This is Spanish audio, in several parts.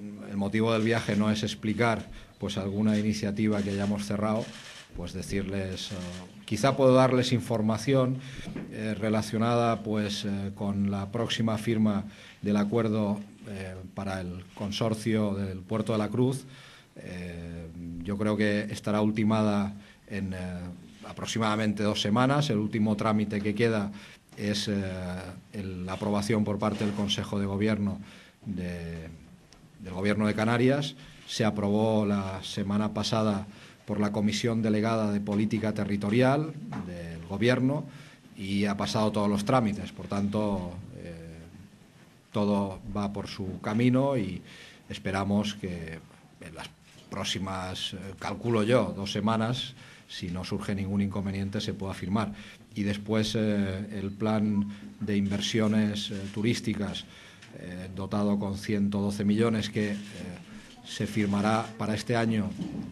el motivo del viaje no es explicar pues alguna iniciativa que hayamos cerrado, pues decirles, quizá puedo darles información relacionada pues con la próxima firma del acuerdo para el consorcio del Puerto de la Cruz. Yo creo que estará ultimada en aproximadamente 2 semanas. El último trámite que queda es la aprobación por parte del Consejo de Gobierno del Gobierno de Canarias. Se aprobó la semana pasada por la Comisión Delegada de Política Territorial del Gobierno y ha pasado todos los trámites. Por tanto, todo va por su camino y esperamos que en las próximas, calculo yo, 2 semanas, si no surge ningún inconveniente, se pueda firmar. Y después el plan de inversiones turísticas dotado con 112 millones que se firmará para este año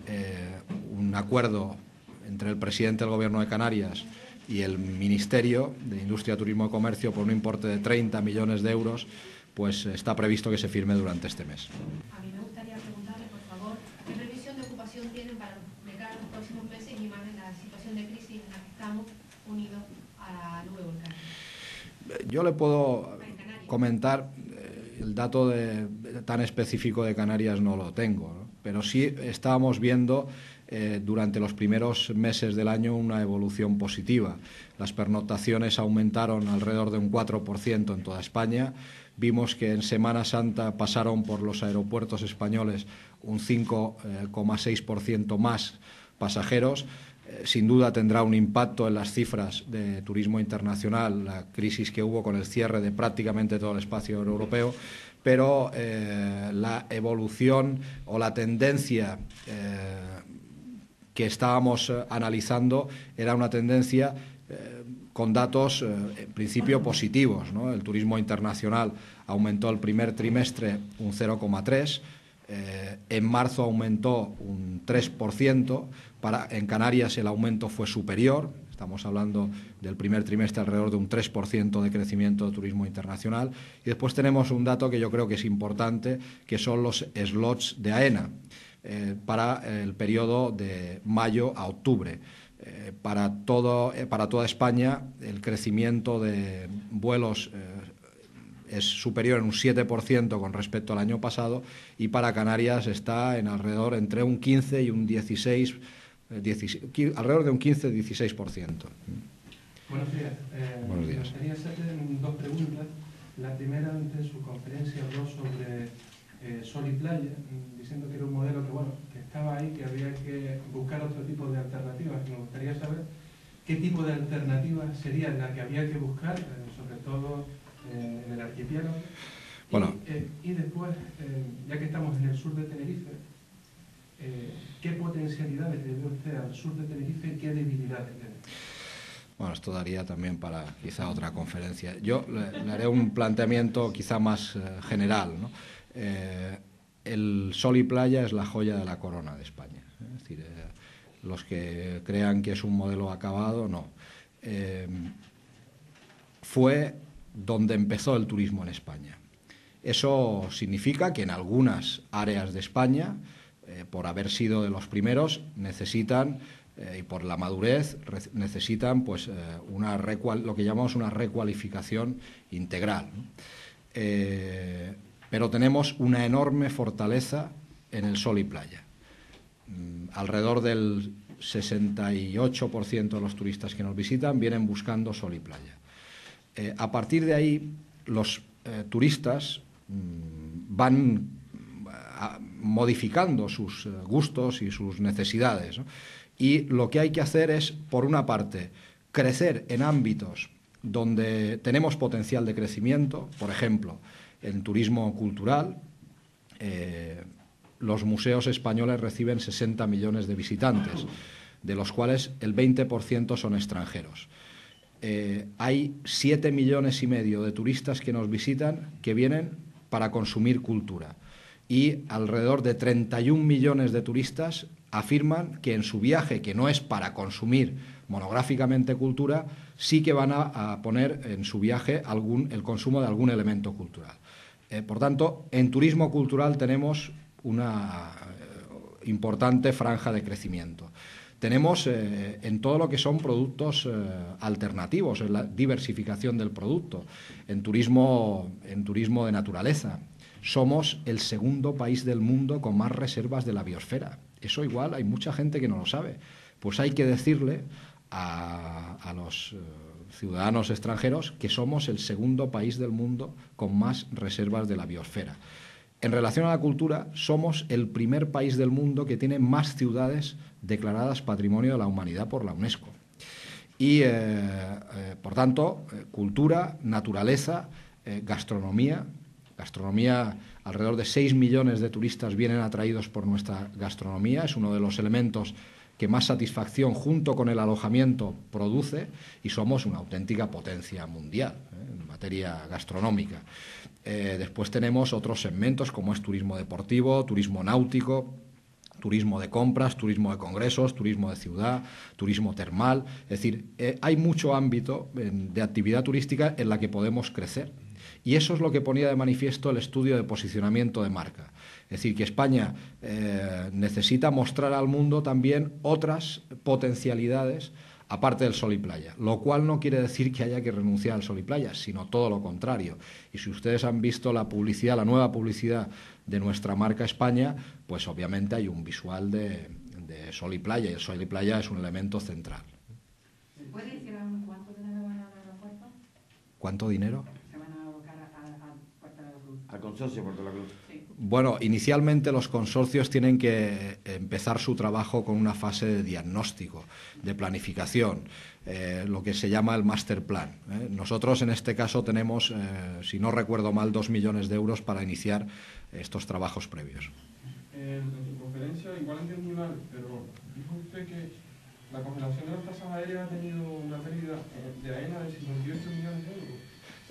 un acuerdo entre el presidente del Gobierno de Canarias y el Ministerio de Industria, Turismo y Comercio por un importe de 30 millones de euros, pues está previsto que se firme durante este mes. A mí me gustaría preguntarle, por favor, ¿qué previsión de ocupación tienen para de cara a los próximos meses y más en la situación de crisis en la que estamos unidos a la nube volcánica? Yo le puedo comentar, el dato tan específico de Canarias no lo tengo, ¿no? Pero sí estábamos viendo durante los primeros meses del año una evolución positiva. Las pernoctaciones aumentaron alrededor de un 4% en toda España. Vimos que en Semana Santa pasaron por los aeropuertos españoles un 5,6% más pasajeros. Sin duda tendrá un impacto en las cifras de turismo internacional, la crisis que hubo con el cierre de prácticamente todo el espacio europeo, pero la evolución o la tendencia que estábamos analizando era una tendencia con datos en principio positivos, ¿no? El turismo internacional aumentó el primer trimestre un 0,3%, en marzo aumentó un 3%, en Canarias el aumento fue superior, estamos hablando del primer trimestre alrededor de un 3% de crecimiento de turismo internacional, y después tenemos un dato que yo creo que es importante, que son los slots de AENA para el periodo de mayo a octubre. Para toda España el crecimiento de vuelos es superior en un 7% con respecto al año pasado, y para Canarias está en alrededor entre un 15 y un 16, alrededor de un 15-16%. Buenos días. Buenos días. Me gustaría hacerle 2 preguntas. La primera, antes de su conferencia habló sobre sol y playa, diciendo que era un modelo que estaba ahí, que había que buscar otro tipo de alternativas. Me gustaría saber qué tipo de alternativa sería la que había que buscar, sobre todo en el archipiélago. Bueno. Y después, ya que estamos en el sur de Tenerife, ¿qué potencialidades le ve usted al sur de Tenerife y qué debilidades le ve? Bueno, esto daría también para quizá otra conferencia. Yo le haré un planteamiento quizá más general, ¿no? El sol y playa es la joya de la corona de España. Es decir, los que crean que es un modelo acabado, no. Fue donde empezó el turismo en España. Eso significa que en algunas áreas de España, por haber sido de los primeros, necesitan, y por la madurez, necesitan pues, lo que llamamos una recualificación integral, ¿no? Pero tenemos una enorme fortaleza en el sol y playa. Alrededor del 68% de los turistas que nos visitan vienen buscando sol y playa. A partir de ahí, los turistas van modificando sus gustos y sus necesidades, ¿no? Y lo que hay que hacer es, por una parte, crecer en ámbitos donde tenemos potencial de crecimiento. Por ejemplo, en turismo cultural, los museos españoles reciben 60 millones de visitantes, de los cuales el 20% son extranjeros. Hay 7,5 millones de turistas que nos visitan, que vienen para consumir cultura, y alrededor de 31 millones de turistas afirman que en su viaje, que no es para consumir monográficamente cultura, sí que van a poner en su viaje el consumo de algún elemento cultural. Por tanto, en turismo cultural tenemos una importante franja de crecimiento. Tenemos en todo lo que son productos alternativos, en la diversificación del producto, en turismo de naturaleza. Somos el segundo país del mundo con más reservas de la biosfera. Eso igual hay mucha gente que no lo sabe. Pues hay que decirle a los ciudadanos extranjeros que somos el segundo país del mundo con más reservas de la biosfera. En relación a la cultura, somos el primer país del mundo que tiene más ciudades declaradas Patrimonio de la Humanidad por la UNESCO. Y, por tanto, cultura, naturaleza, gastronomía. Gastronomía, alrededor de 6 millones de turistas vienen atraídos por nuestra gastronomía. Es uno de los elementos que más satisfacción, junto con el alojamiento, produce, y somos una auténtica potencia mundial en materia gastronómica. Después tenemos otros segmentos como es turismo deportivo, turismo náutico, turismo de compras, turismo de congresos, turismo de ciudad, turismo termal. Es decir, hay mucho ámbito de actividad turística en la que podemos crecer. Y eso es lo que ponía de manifiesto el estudio de posicionamiento de marca. Es decir, que España necesita mostrar al mundo también otras potencialidades aparte del sol y playa, lo cual no quiere decir que haya que renunciar al sol y playa, sino todo lo contrario. Y si ustedes han visto la publicidad, la nueva publicidad de nuestra marca España, pues obviamente hay un visual de sol y playa, y el sol y playa es un elemento central. ¿Se puede decir aún cuánto dinero van a dar al aeropuerto? ¿Cuánto dinero? Se van a abocar a Puerto de la Cruz. Al consorcio Puerto de la Cruz. Sí. Bueno, inicialmente los consorcios tienen que empezar su trabajo con una fase de diagnóstico, de planificación, lo que se llama el master plan. Nosotros en este caso tenemos, si no recuerdo mal, 2 millones de euros para iniciar estos trabajos previos. En su conferencia, igual entiendo mal, pero dijo usted que la congelación de las tasas aéreas ha tenido una pérdida de AENA de 58 millones de euros.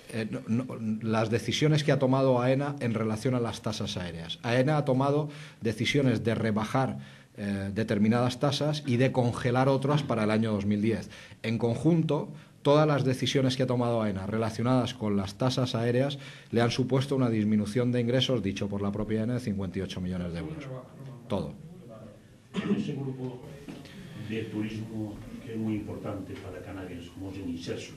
Las decisiones que ha tomado AENA en relación a las tasas aéreas. AENA ha tomado decisiones de rebajar determinadas tasas y de congelar otras para el año 2010. En conjunto, todas las decisiones que ha tomado AENA relacionadas con las tasas aéreas le han supuesto una disminución de ingresos, dicho por la propia AENA, de 58 millones de euros. Todo. En ese grupo de turismo que es muy importante para Canarias, como es el Inserso,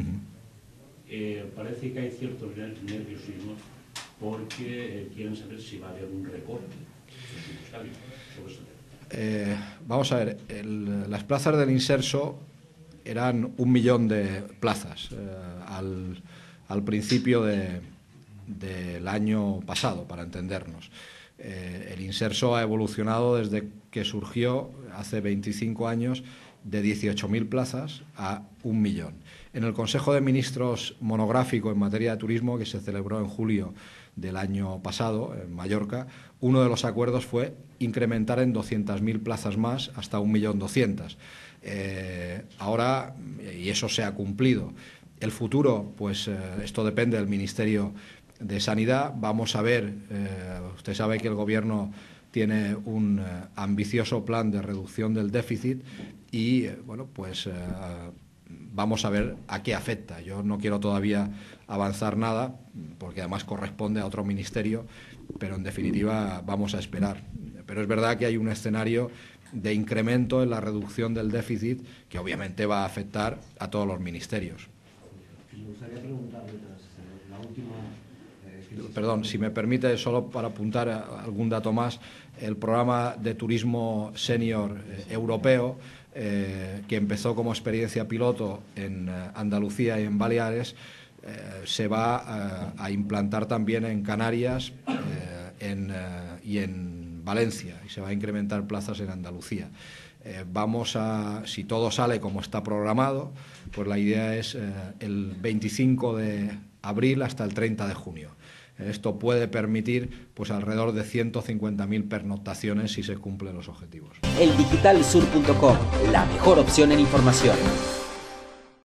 parece que hay ciertos nerviosismos porque quieren saber si va a haber un recorte presupuestario sobre ese tema. Vamos a ver, las plazas del Inserso eran 1 millón de plazas al principio del año pasado, para entendernos. El Inserso ha evolucionado desde que surgió hace 25 años de 18.000 plazas a 1 millón. En el Consejo de Ministros monográfico en materia de turismo, que se celebró en julio del año pasado en Mallorca, uno de los acuerdos fue incrementar en 200.000 plazas más hasta 1.200.000. Ahora, y eso se ha cumplido. El futuro, pues esto depende del Ministerio de Sanidad. Vamos a ver, usted sabe que el Gobierno tiene un ambicioso plan de reducción del déficit y, bueno, pues vamos a ver a qué afecta. Yo no quiero todavía avanzar nada, porque además corresponde a otro ministerio, pero en definitiva vamos a esperar. Pero es verdad que hay un escenario de incremento en la reducción del déficit que obviamente va a afectar a todos los ministerios. Me gustaría preguntarle tras la última... Perdón, si me permite, solo para apuntar algún dato más, el programa de turismo senior europeo, que empezó como experiencia piloto en Andalucía y en Baleares, se va a implantar también en Canarias y en Valencia, y se va a incrementar plazas en Andalucía. Si todo sale como está programado, pues la idea es el 25 de abril hasta el 30 de junio. Esto puede permitir pues alrededor de 150.000 pernoctaciones si se cumplen los objetivos. eldigitalsur.com, la mejor opción en información.